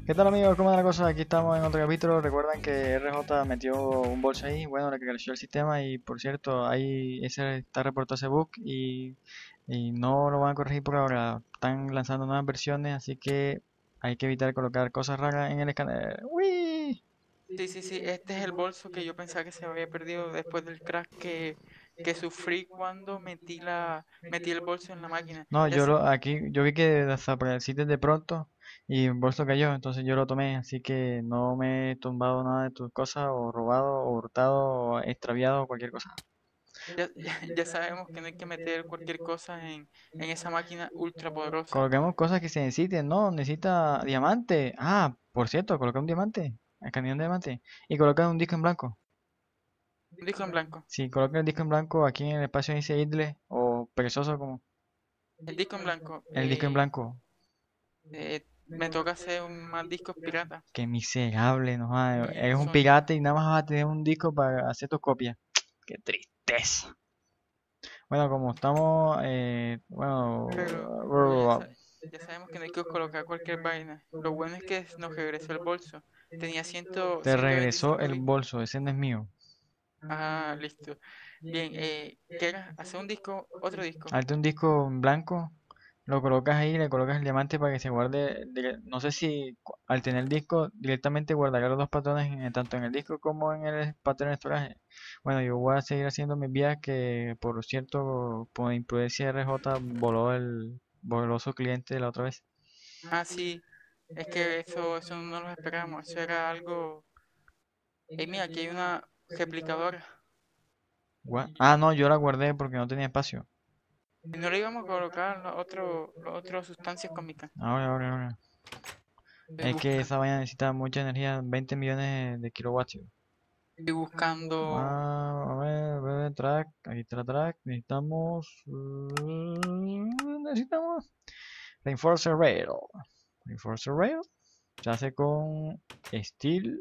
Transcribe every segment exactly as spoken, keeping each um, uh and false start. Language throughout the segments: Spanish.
¿Qué tal amigos? ¿Cómo va la cosa? Aquí estamos en otro capítulo. Recuerdan que R J metió un bolso ahí, bueno, le creció el sistema y por cierto, ahí ese está reportado ese bug y, y no lo van a corregir por ahora. Están lanzando nuevas versiones, así que hay que evitar colocar cosas raras en el escáner. ¡Uy! Sí, sí, sí, este es el bolso que yo pensaba que se me había perdido después del crash que, que sufrí cuando metí la, metí el bolso en la máquina. No, Ya yo sé, lo, aquí, yo vi que desapareciste de pronto y el bolso cayó, entonces yo lo tomé, así que no me he tumbado nada de tus cosas o robado o hurtado o extraviado o cualquier cosa. ya, ya, ya sabemos que no hay que meter cualquier cosa en, en esa máquina ultra poderosa. Coloquemos cosas que se necesiten, ¿no? Necesita diamante. Ah, por cierto, coloca un diamante. El cañón de diamante. Y coloca un disco en blanco. Un disco en blanco. Si coloca el disco en blanco aquí en el espacio dice idle o perezoso como El disco en blanco. el disco en eh, blanco. eh, me toca hacer un más discos pirata. Qué miserable, no jodas. Y Eres un son, pirata y nada más vas a tener un disco para hacer tus copias. Qué tristeza. Bueno, como estamos, eh, pero, pero ya, bueno, sa- ya sabemos que no hay que colocar cualquier vaina. Lo bueno es que nos regresó el bolso. Tenía cien, te regresó ciento veinticinco el discos. bolso, ese no es mío. Ah, listo. Bien, eh, ¿qué era? ¿Hacer un disco? ¿Otro disco? Hazte un disco en blanco. Lo colocas ahí, le colocas el diamante para que se guarde. dire- No sé si cu- al tener el disco directamente guardará los dos patrones en- tanto en el disco como en el patrón de storage. Bueno, yo voy a seguir haciendo mis vías que, por cierto, por imprudencia R J voló el voló su cliente la otra vez. Ah, sí, es que eso, eso no lo esperamos. Eso era algo. Eh, mira, aquí hay una replicadora. Gua- Ah, no, yo la guardé porque no tenía espacio. Y no le íbamos a colocar los otros los otros sustancias cómicas. Ahora, ahora, ahora. Estoy Es que buscando, esa vaina necesita mucha energía, veinte millones de kilowatts. estoy buscando. Ah, a ver, a ver, track, aquí está la track. Necesitamos. mm, necesitamos. Reinforcer Rail. Reinforcer Rail. Se hace con steel,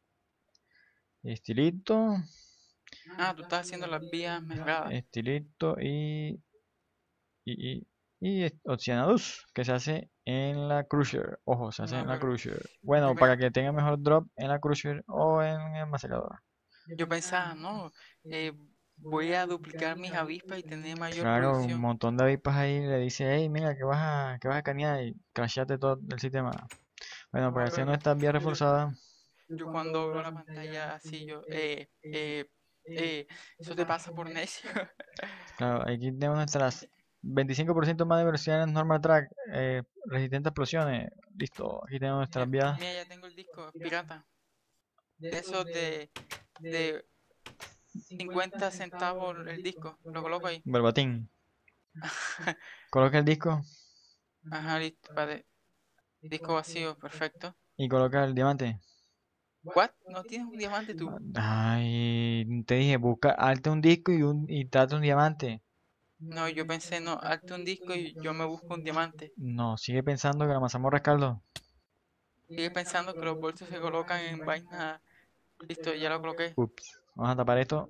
estilito, Ah, tú estás haciendo las vías mejoradas. estilito y. Y, y, y es- Oceanadus, que se hace en la Cruiser. Ojo, se hace No, en la pero Cruiser. yo, Bueno, para pe- que tenga mejor drop en la Cruiser o en el macetador. yo pensaba, no, eh, voy a duplicar mis avispas y tener mayor Claro, un producción. montón de avispas ahí le dice, hey, mira, que vas a, que vas a canear y crasheate todo el sistema. Bueno, No, para hacer pero nuestra vía yo, reforzada, yo cuando veo la pantalla así, yo, eh, eh, eh, eso te pasa por necio. claro, aquí tenemos nuestras veinticinco por ciento más de versiones normal track, eh, resistente a explosiones. Listo, aquí tenemos nuestras Mira, vías. mira, ya tengo el disco pirata. De esos de, de cincuenta centavos el disco. Lo coloco ahí. Verbatim. Coloca el disco Ajá, listo. Vale. Disco vacío, perfecto. y coloca el diamante. ¿What? ¿No tienes un diamante tú? Ay, te dije, busca, hazte un disco y, un, y trata un diamante. No, yo pensé, no, hazte un disco y yo me busco un diamante. No, sigue pensando que la mazamorra es caldo. Sigue pensando que los bolsos se colocan en vaina. Listo, ya lo coloqué. Ups, vamos a tapar esto.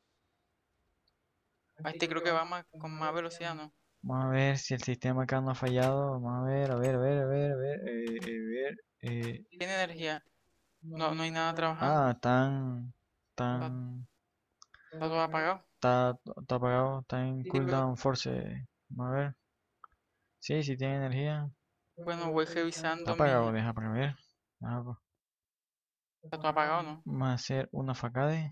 A este creo que va más, con más velocidad, ¿no? Vamos a ver si el sistema acá no ha fallado. Vamos a ver, a ver, a ver, a ver, a ver, eh, eh, ver. eh. Tiene energía. No, no hay nada trabajando. Ah, están, Está, están, está todo apagado. está, está apagado, está en Sí, pero cooldown force. Vamos a ver. Sí, sí tiene energía. bueno, voy Está revisando apagado, mi. deja para ver. Ah, pues, Está todo apagado, ¿no? vamos a hacer una facade.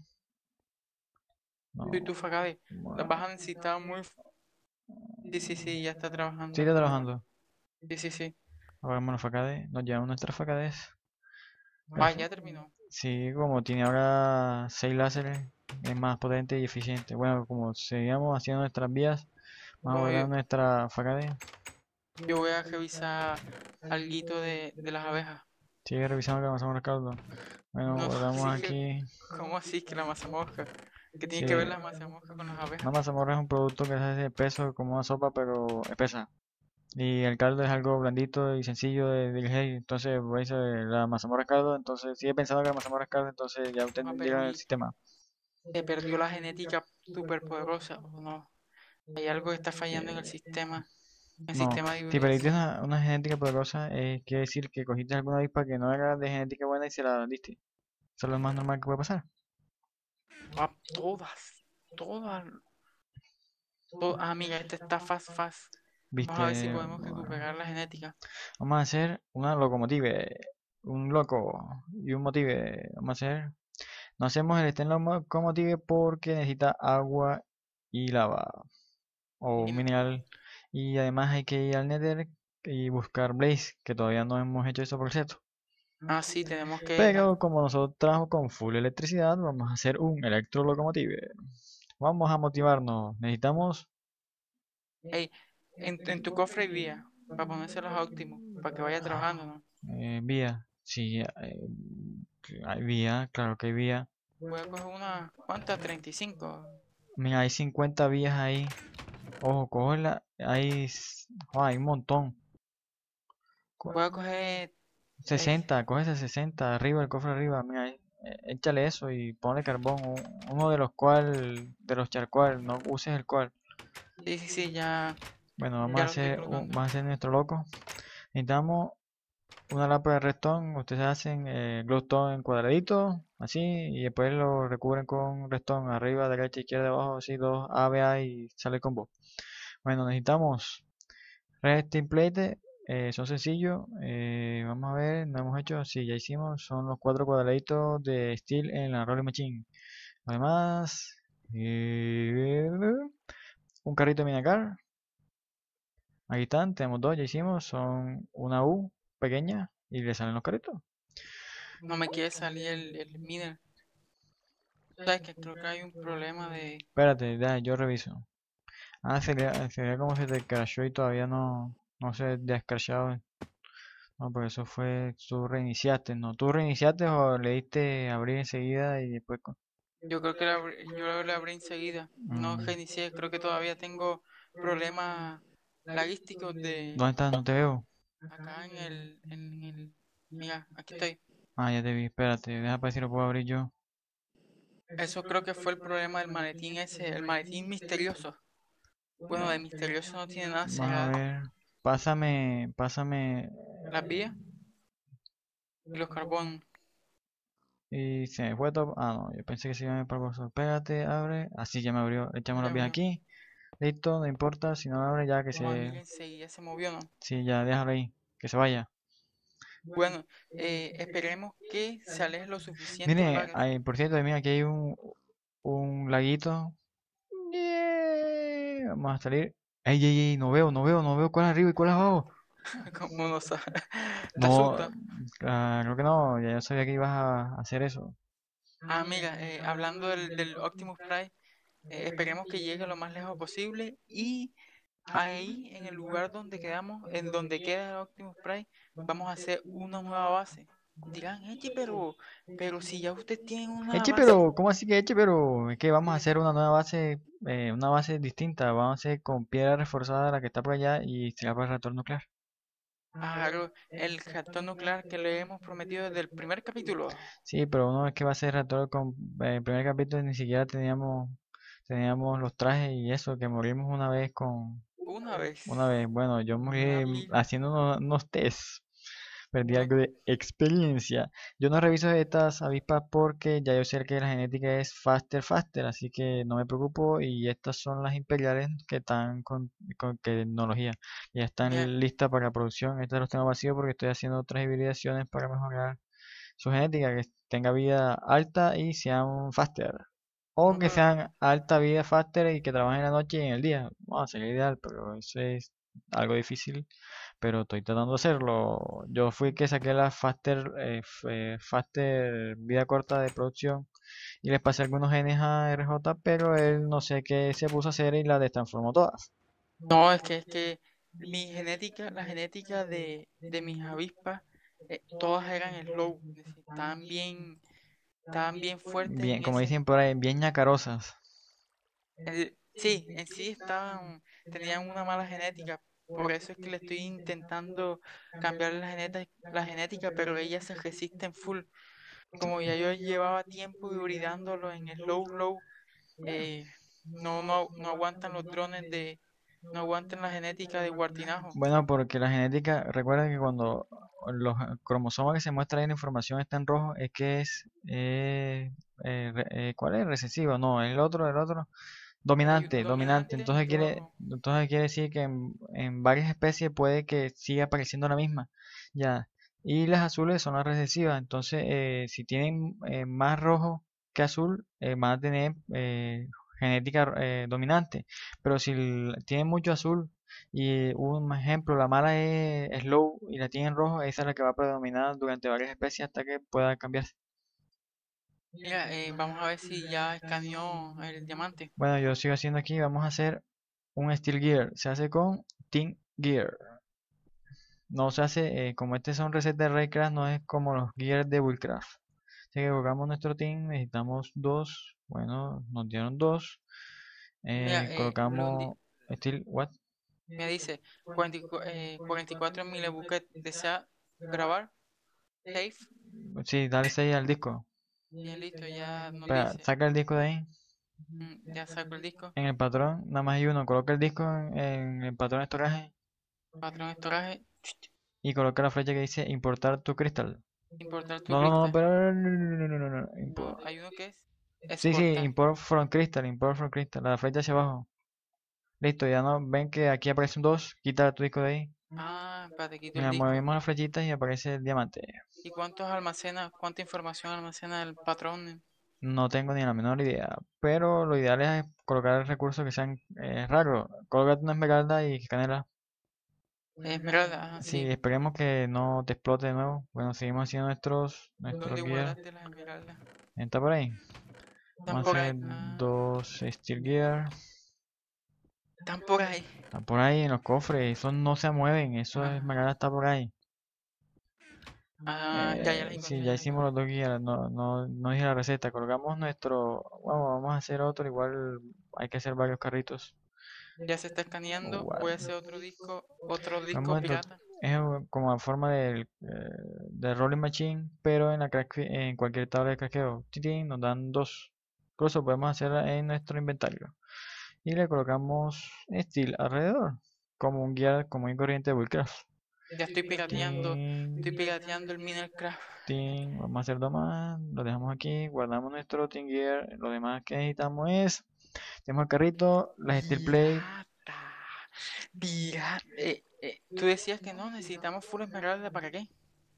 Y No, tú, Facade, las vas bueno. a necesitar muy. Sí, sí, sí, ya está Sí, trabajando. está trabajando. Sí, sí, sí. Hagamos una facade. Nos llevamos nuestras facades. Va, ya terminó. Sí, como tiene ahora seis láseres, es más potente y eficiente. Bueno, como seguíamos haciendo nuestras vías, vamos a Bueno, guardar yo, nuestra facade. yo voy a revisar alguito de, de las abejas. Sigue revisando que avanzamos Ricardo. Bueno, No, guardamos sí que, aquí. ¿cómo así que la mazamorra? ¿Qué tiene Sí, que ver la mazamorra con las abejas? una mazamorra es un producto que se hace espeso como una sopa, pero espesa. Y el caldo es algo blandito y sencillo de digerir. Entonces, por eso la mazamorra es caldo. Entonces, sigue pensando que la mazamorra es caldo. Entonces, ya usted Ah, pero entendieron el y sistema. se perdió la genética superpoderosa. ¿O no? Hay algo que está fallando en el sistema. en No, sistema de si perdiste hibridación. una, una genética poderosa, eh, quiere decir que cogiste alguna avispa que no era de genética buena y se la diste. Eso es lo más normal que puede pasar. Ah, todas, todas. to- Ah, mira, este está fast, fast. Vamos a ver si Viste, podemos recuperar la genética. vamos a hacer una locomotive, un loco y un motive. Vamos a hacer, no hacemos el estén locomotive porque necesita agua y lava o un Y- mineral. Y además hay que ir al Nether y buscar Blaze, que todavía no hemos hecho eso por cierto. ah, sí, tenemos que... ah, Pero como nosotros trabajamos con full electricidad, vamos a hacer un electrolocomotive. Vamos a motivarnos. Necesitamos ey, en, en tu cofre hay vía para ponérselos a Optimus, para que vaya trabajando, ¿no? eh, vía. Sí, eh, hay vía, claro que hay vía. Voy a coger una... ¿Cuántas? Treinta y cinco. Mira, hay cincuenta vías ahí. Ojo, cógela. Hay, s- ah, hay un montón. Co- Voy a coger... ey, sesenta, coge ese sesenta. Arriba, el cofre arriba. Mira, ahí, eh, échale eso y ponle carbón. u- Uno de los cual, de los charcual. No uses el cual. sí, sí, sí, ya, Bueno, vamos a ya lo estoy hacer, un- colocando. vamos a hacer nuestro loco. Necesitamos una lámpara de redstone. Ustedes hacen eh, glowstone en cuadraditos, así, y después lo recubren con redstone arriba, derecha, izquierda, abajo, así, dos A, B, A y sale el combo. Bueno, necesitamos resting plate, eh, son sencillos. eh, vamos a ver, no hemos hecho, sí, ya hicimos, son los cuatro cuadraditos de steel en la rolling machine. Además, eh, un carrito de minacar. Ahí están, tenemos dos, ya hicimos, son una U pequeña y le salen los carritos. No me quiere salir el, el miner. Sabes que creo que hay un problema de... Espérate, ya, yo reviso. Ah, sería, sería como se te crashó y todavía no, no se ha descrashado. No, por eso fue, tú reiniciaste, ¿no? ¿Tú reiniciaste o le diste abrir enseguida y después... con- Yo creo que la abrí- yo la abrí enseguida. No Mm, reinicié. Creo que todavía tengo problemas logísticos de ¿dónde estás? No te veo. acá en el, en el... Mira, aquí estoy. Ah, ya te vi, espérate, deja para ver si lo puedo abrir yo. Eso creo que fue el problema del maletín ese, el maletín misterioso. Bueno, de misterioso no tiene nada, Vamos a será ver, pásame, pásame, las vías y los carbonos. y se me fue todo. Ah, no, yo pensé que se iba a ir para el bolso. Espérate, abre. Así ya me abrió. Echamos Ya las vías abrió. aquí. Listo, no importa. Si no lo abre, ya que Vamos a se. abrir enseguida, se movió, ¿no? Sí, ya déjalo ahí. Que se vaya. Bueno, eh, esperemos que se aleje lo suficiente Mire, para... ahí, por cierto, mira, aquí hay un, un laguito. Yeah, vamos a salir. Ey, ey, ey, no veo, no veo, no veo cuál es arriba y cuál es abajo. Como no sa- ¿Te No, asusta? ah, creo que no. Ya yo sabía que ibas a hacer eso. Ah, mira, eh, hablando del, del Optimus Prime, eh, esperemos que llegue lo más lejos posible y ahí, en el lugar donde quedamos, en donde queda el Optimus Prime, vamos a hacer una nueva base. Dirán, Eche, pero, pero si ya usted tiene una Eche, base, pero, ¿cómo así que eche, pero? Es que vamos a hacer una nueva base, eh, una base distinta. Vamos a hacer con piedra reforzada la que está por allá y será para el reactor nuclear. agarro el reactor nuclear que le hemos prometido desde el primer capítulo. Sí, pero uno es que va a ser reactor con eh, el primer capítulo ni siquiera teníamos, teníamos los trajes y eso, que morimos una vez con, Una vez, una vez, bueno, yo una morí vil, haciendo unos, unos tests. Perdí una... algo de experiencia. Yo no reviso estas avispas porque ya yo sé que la genética es faster, faster, así que no me preocupo. Y estas son las imperiales que están con, con tecnología. Ya Mira, están listas para la producción. Estas los tengo vacíos porque estoy haciendo otras hibridaciones para mejorar su genética, que tenga vida alta y sean faster. O no, que pero sean alta vida faster y que trabajen en la noche y en el día. Bueno, sería ideal, pero eso es algo difícil, pero estoy tratando de hacerlo. Yo fui que saqué la Faster, eh, f- eh, Faster vida corta de producción y les pasé algunos genes a R J, pero él no sé qué se puso a hacer y la destransformó todas. no, es que es que mi genética, la genética de, de mis avispas, eh, todas eran slow, es decir, estaban bien, estaban bien fuertes Bien, en como ese. dicen por ahí, bien ñacarosas. eh, sí, en sí estaban, tenían una mala genética, por eso es que le estoy intentando cambiar la genética, la genética, pero ellas se resisten full. Como ya yo llevaba tiempo hibridándolo en slow, slow, eh, no, no, no aguantan los drones de, no aguanten la genética de Guartinajo. Bueno, porque la genética, recuerda que cuando los cromosomas que se muestran en la información está en rojo, es que es, eh, eh, re- eh, ¿cuál es? Recesivo, no, el otro, el otro, Hay dominante, dominante. dominante y Entonces quiere, rojo. entonces quiere decir que en, en varias especies puede que siga apareciendo la misma, ya. Y las azules son las recesivas, entonces eh, si tienen eh, más rojo que azul, eh, van a tener eh, genética eh, dominante. Pero si l- tienen mucho azul y un ejemplo, la mala es slow y la tienen rojo, esa es la que va a predominar durante varias especies hasta que pueda cambiarse. Mira, eh, vamos a ver si ya escaneó el diamante. Bueno, yo sigo haciendo aquí, vamos a hacer un Steel Gear. Se hace con Team Gear. No se hace, eh, como este son recetas de Raycraft, no es como los Gears de Bullcraft. Así que colocamos nuestro team, necesitamos dos. Bueno, nos dieron dos. Mira, Eh, eh, lo di- colocamos Steel, what? me dice cuarenta y cu- eh, cuarenta y cuatro milebucket desea grabar. Save. Sí, dale seis al disco. Bien, listo, ya nos Espera, dice. saca el disco de ahí. Mm, ya saco el disco. En el patrón, nada más hay uno. Coloca el disco en, en el patrón de estoraje Patrón storage. y coloca la flecha que dice importar tu cristal. Importar tu No, no, no, cristal. pero no, no, no, no, no, no, No, import. hay uno que es Sí, sí, exportar. import from crystal, import from crystal. La flecha hacia abajo. Listo, ya no, ven que aquí aparece un dos. Quita tu disco de ahí. Ah, espérate, quito el Mira, disco. movemos las flechitas y aparece el diamante. ¿Y cuántos almacena, cuánta información almacena el patrón? No tengo ni la menor idea, pero lo ideal es colocar recursos que sean eh, raros. Colócate una esmeralda y canela. Esmeralda, ajá, Sí, sí. esperemos que no te explote de nuevo. Bueno, seguimos haciendo nuestros, nuestros ¿Dónde gear. guardaste las esmeraldas? ¿Está por ahí? Están Vamos a por ahí. hacer Ah, dos steel gear. están por ahí. Está por ahí en los cofres. Esos no se mueven. Eso es Ah, esmeralda está por ahí. ah, ya, ya las Eh, sí, encontré, ya ya las hicimos los encontré. dos gear. No, no, no dije la receta. Colocamos nuestro. Bueno, vamos a hacer otro. Igual hay que hacer varios carritos. Ya se está escaneando. What? Voy a hacer otro disco, otro Un disco momento, pirata. es un- como a forma del, eh, de rolling machine, pero en la crack- en cualquier tabla de craqueo. Titín, nos dan dos. Incluso podemos hacerla en nuestro inventario. Y le colocamos steel alrededor, como un guía común y corriente de Bullcraft. Ya estoy pirateando, estoy Tin, pirateando el Minecraft. tin, vamos a hacer dos más, lo dejamos aquí, guardamos nuestro tin gear. Lo demás que necesitamos es, tenemos el carrito, las steel plate, Pirata. Pirata. Eh, eh, tú decías que no, necesitamos full esmeralda. ¿Para qué?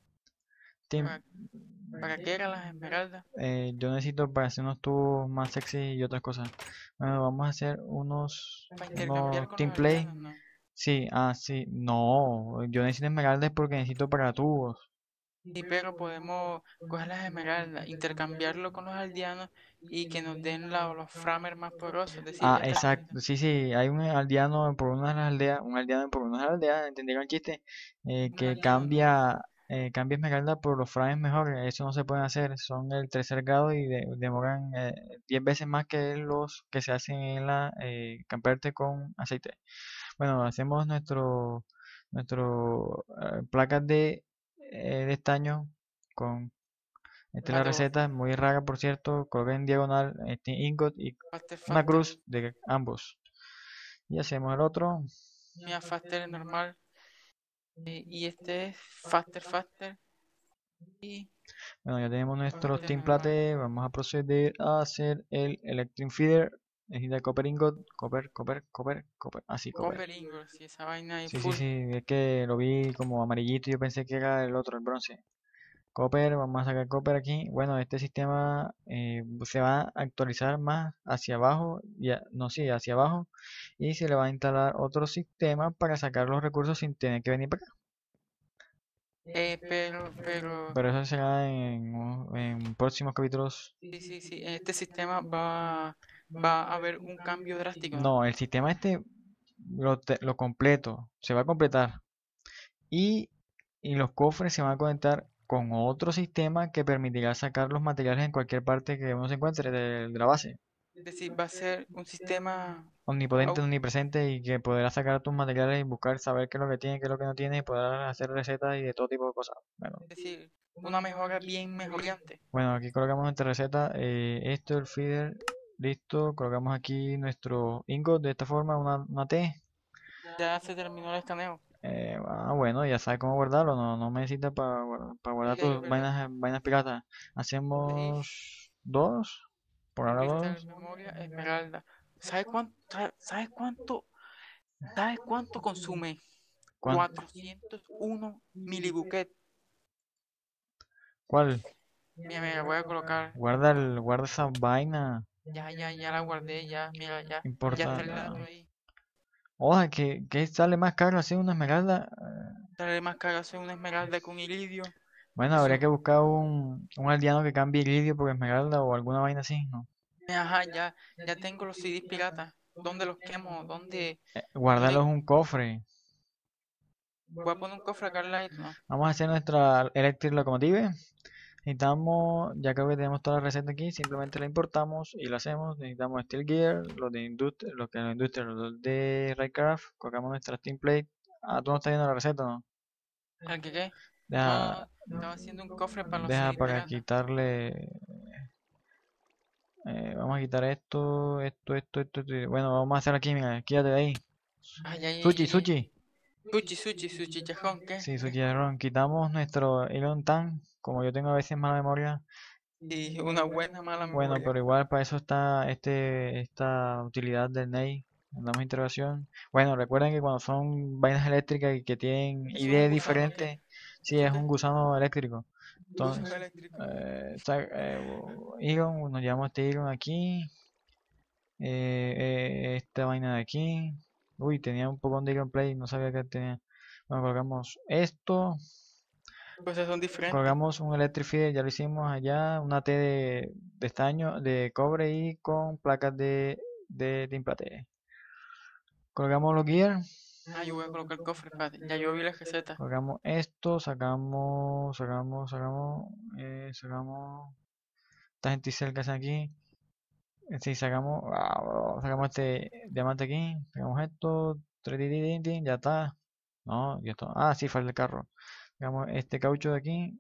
tin, ¿Para, para qué eran las esmeraldas? eh, yo necesito para hacer unos tubos más sexy y otras cosas. Bueno, vamos a hacer unos, ¿Para intercambiar unos con los team play. aldeanos? No. Sí, ah, sí, no, yo necesito esmeraldas porque necesito para tubos. Sí, pero podemos coger las esmeraldas, intercambiarlo con los aldeanos y que nos den la- los framers más poderosos. Es decir, Ah, esta exacto, cajita. sí, sí, hay un aldeano por una de las aldeas, un aldeano por una de las aldeas, ¿entendieron el chiste? Eh, Un que aldeano, no. cambia, eh, cambia esmeralda por los frames mejores, eso no se puede hacer, son el tercer grado y de- demoran eh, diez veces más que los que se hacen en la eh, camperte con aceite. Bueno, hacemos nuestro, nuestro eh, placas de, eh, de estaño con esta es la Espérate, vos. receta, muy rara por cierto, coloca en diagonal este ingot y Faster, una faster. cruz de ambos. Y hacemos el otro. Mira, faster es normal. eh, y este es faster, faster. Y Bueno, ya tenemos nuestros faster normal. templates. Vamos a proceder a hacer el electric feeder. Necesita copper ingot, copper, copper, copper, copper. Así, copper. Copper ingots y esa vaina ahí Sí, sí, full. sí. Es que lo vi como amarillito y yo pensé que era el otro, el bronce. Copper, vamos a sacar copper aquí. Bueno, este sistema eh, se va a actualizar más hacia abajo, ya, no, sí, hacia abajo, y se le va a instalar otro sistema para sacar los recursos sin tener que venir para acá. Eh, pero, pero, Pero eso será en, un- en próximos capítulos. sí, sí, sí. En este sistema va, va a haber un cambio drástico, ¿no? No, el sistema este, lo, te- lo completo, se va a completar. Y, y los cofres se van a conectar con otro sistema que permitirá sacar los materiales en cualquier parte que uno se encuentre de de la base. Es decir, va a ser un sistema, Omnipotente, au- omnipresente y que podrás sacar tus materiales y buscar, saber qué es lo que tiene, qué es lo que no tiene y podrás hacer recetas y de todo tipo de cosas. Bueno, es decir, una mejora bien mejorante. bueno, aquí colocamos nuestra receta. Eh, esto, el feeder, listo. Colocamos aquí nuestro ingot de esta forma, una, una T. Ya se terminó el escaneo. Eh, ah, bueno, ya sabes cómo guardarlo, no, no necesitas para guardar Listo, tus perfecto. vainas, vainas piratas. Save, Hacemos dos, por ahora cristal, dos. memoria, esmeralda. ¿Sabes cuánto, sabes cuánto, sabes cuánto consume? ¿Cuál? cuatrocientos uno milibucket. ¿Cuál? Mira, mira, voy a colocar. Guarda, el, guarda esa vaina. Ya, ya, ya la guardé, ya, mira, ya. Ya Importa. está el dato ahí. Oja, que, que sale más caro así una esmeralda. Sale más caro hacer una esmeralda con iridio. Bueno, habría Eso. que buscar un, un aldeano que cambie iridio por esmeralda o alguna vaina así, ¿no? Ajá, ya, ya tengo los C Ds piratas. ¿Dónde los quemo? ¿Dónde, Eh, dónde? guardarlos en un cofre. Voy a poner un cofre acá al lado, ¿no? Vamos a hacer nuestra Electric Locomotive. Necesitamos, ya creo que tenemos toda la receta aquí, simplemente la importamos y la hacemos. Necesitamos Steel Gear, los de Industria, los que no Industria, los de Raycraft, colocamos nuestra Steam Plate. Ah, tú no estás viendo la receta, ¿no? ¿El que qué? No, Deja, no, estaba haciendo un cofre para los deja C Ds para piratas. quitarle, eh, vamos a quitar esto, esto, esto, esto, esto, y- bueno, vamos a hacer aquí, mira, quédate de ahí. Ay, ay, ay, Sushi, ay, ay. Sushi. Sushi, sushi, sushi, chajón, ¿qué? Sí, Sushi ¿Qué? de ron. Quitamos nuestro Iron Tan, como yo tengo a veces mala memoria. Y una buena mala Bueno, memoria. pero igual para eso está este, esta utilidad del N E I. Le damos interrogación. Bueno, recuerden que cuando son vainas eléctricas y que tienen Eso es un I D gusano, ¿qué? diferentes, sí, ¿Eso es un qué? gusano eléctrico. Gusano Entonces, eléctrico. eh, sa- eh, Iron, nos llevamos este Iron aquí. eh, eh, esta vaina de aquí. Uy, tenía un poco de Iron Play, no sabía que tenía. Bueno, colocamos esto. Cosas son diferentes. Colgamos un Electric Feeder, ya lo hicimos allá, una T de, de estaño, de cobre y con placas de, de timplate. Colgamos los gear, Ah, yo voy a colocar el cofre, espérate. Ya yo vi la receta. colgamos esto, sacamos, sacamos, sacamos, eh, sacamos esta gente que hacen aquí. Si sacamos, ah, sacamos este diamante aquí, sacamos esto, tritiritín, ya está. No, ya está. Ah, sí, falta el carro. Sacamos este caucho de aquí.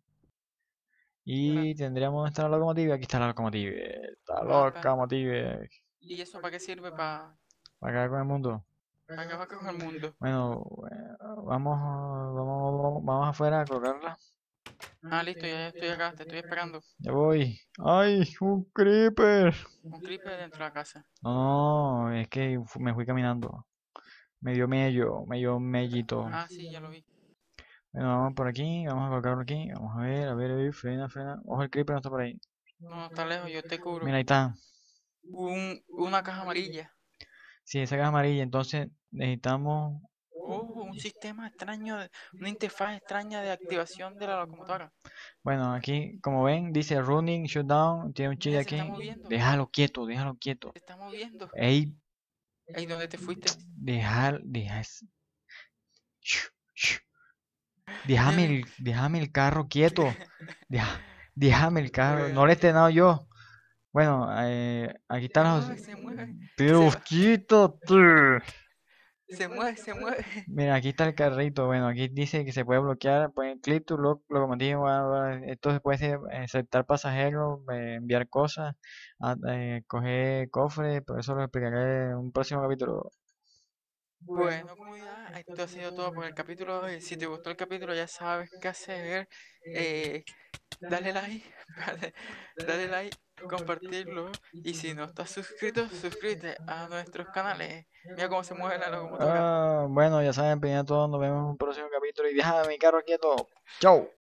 Ah, Y tendríamos nuestra locomotiva. Aquí está la locomotiva. La ah, espérate. locomotiva. ¿Y eso para qué sirve? Para Para acá con el mundo. para acabar con el mundo. Bueno, eh, vamos, vamos, vamos, vamos afuera a colocarla. Ah, listo, ya, ya estoy acá, te estoy esperando. Ya voy. ¡Ay! ¡Un creeper! Un creeper dentro de la casa. No, no, es que fu- me fui caminando. Medio mello, medio mellito. Ah, sí, ya lo vi. Bueno, vamos por aquí, vamos a colocarlo aquí. Vamos a ver, a ver, a ver, frena, frena. Ojo, el creeper no está por ahí. No, no está lejos, yo te cubro. Mira, ahí está. Un, una caja amarilla. Sí, esa caja amarilla. Entonces necesitamos. Oh, un sistema extraño, de- una interfaz extraña de activación de la locomotora. Bueno, aquí, como ven, dice running, shutdown, tiene un chile Mira, se está aquí. moviendo, Déjalo quieto, déjalo quieto. se está moviendo. Ey, Ey, ¿dónde te fuiste? dejar, deja, es- shh, shh. Mira, Déjame mira. el, déjame el carro quieto. Deja- déjame el carro. No le he estrenado yo. Bueno, eh, aquí Se están los. mueve, se mueve, se Pero va, quítate. se mueve, se mueve. Mira, aquí está el carrito. Bueno, aquí dice que se puede bloquear. Pueden click to lock locomotive. Bla, bla, bla. Esto se puede hacer, eh, aceptar pasajeros, eh, enviar cosas, a- eh, coger cofres. Pero eso lo explicaré en un próximo capítulo. Bueno, comunidad, esto ha sido todo por el capítulo de hoy. Si te gustó el capítulo, ya sabes qué hacer. Eh, dale like, dale, dale like, compartirlo. Y si no estás suscrito, suscríbete a nuestros canales. Mira cómo se mueve la locomotora. Ah, bueno, ya saben, primero de todo, nos vemos en un próximo capítulo. Y déjame mi carro quieto. Chau.